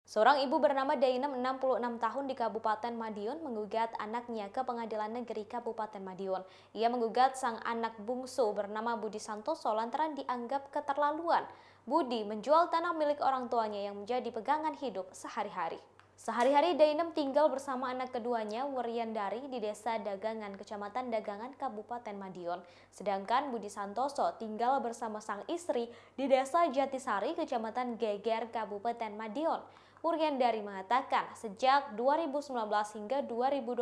Seorang ibu bernama Dainem 66 tahun di Kabupaten Madiun menggugat anaknya ke Pengadilan Negeri Kabupaten Madiun. Ia menggugat sang anak bungsu bernama Budi Santoso lantaran dianggap keterlaluan. Budi menjual tanah milik orang tuanya yang menjadi pegangan hidup sehari-hari. Sehari-hari Dainem tinggal bersama anak keduanya, Wuryandari, di Desa Dagangan, Kecamatan Dagangan, Kabupaten Madiun. Sedangkan Budi Santoso tinggal bersama sang istri di Desa Jatisari, Kecamatan Geger, Kabupaten Madiun. Wuryandari mengatakan sejak 2019 hingga 2020,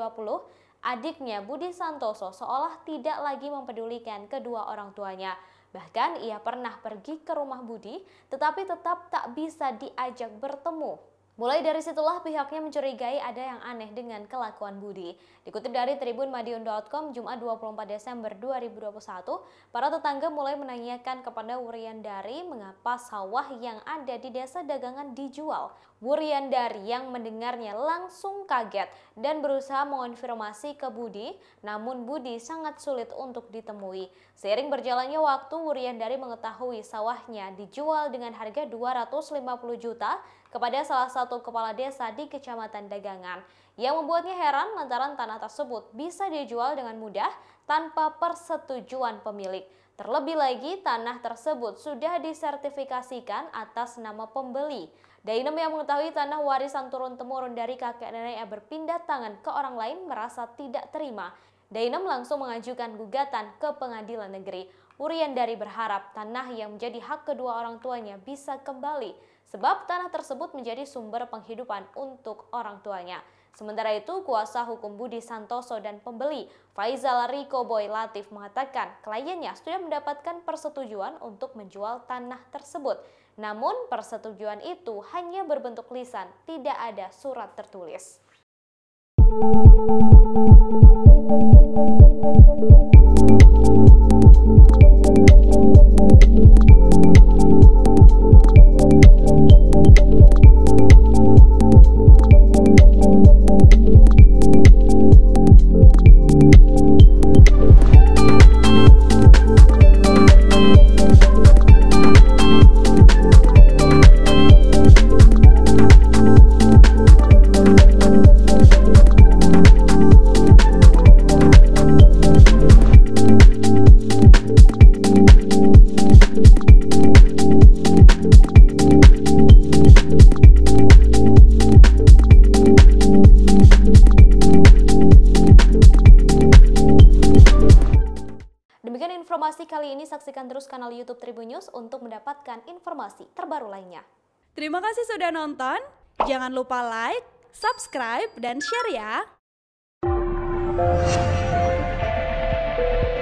adiknya Budi Santoso seolah tidak lagi mempedulikan kedua orang tuanya. Bahkan ia pernah pergi ke rumah Budi, tetapi tetap tak bisa diajak bertemu. Mulai dari situlah pihaknya mencurigai ada yang aneh dengan kelakuan Budi. Dikutip dari tribunmadiun.com, Jumat 24 Desember 2021, para tetangga mulai menanyakan kepada Wuryandari mengapa sawah yang ada di Desa Dagangan dijual. Wuryandari yang mendengarnya langsung kaget dan berusaha mengonfirmasi ke Budi, namun Budi sangat sulit untuk ditemui. Seiring berjalannya waktu, Wuryandari mengetahui sawahnya dijual dengan harga 250 juta kepada salah satu kepala desa di Kecamatan Dagangan, yang membuatnya heran lantaran tanah tersebut bisa dijual dengan mudah tanpa persetujuan pemilik. Terlebih lagi, tanah tersebut sudah disertifikasikan atas nama pembeli. Dainem yang mengetahui tanah warisan turun-temurun dari kakek neneknya berpindah tangan ke orang lain merasa tidak terima. Dainem langsung mengajukan gugatan ke Pengadilan Negeri. Wuryandari berharap tanah yang menjadi hak kedua orang tuanya bisa kembali, sebab tanah tersebut menjadi sumber penghidupan untuk orang tuanya. Sementara itu, kuasa hukum Budi Santoso dan pembeli, Faizal Riko Boy Latif, mengatakan kliennya sudah mendapatkan persetujuan untuk menjual tanah tersebut. Namun, persetujuan itu hanya berbentuk lisan, tidak ada surat tertulis. Demikian informasi kali ini, saksikan terus kanal YouTube Tribun News untuk mendapatkan informasi terbaru lainnya. Terima kasih sudah nonton, jangan lupa like, subscribe, dan share ya!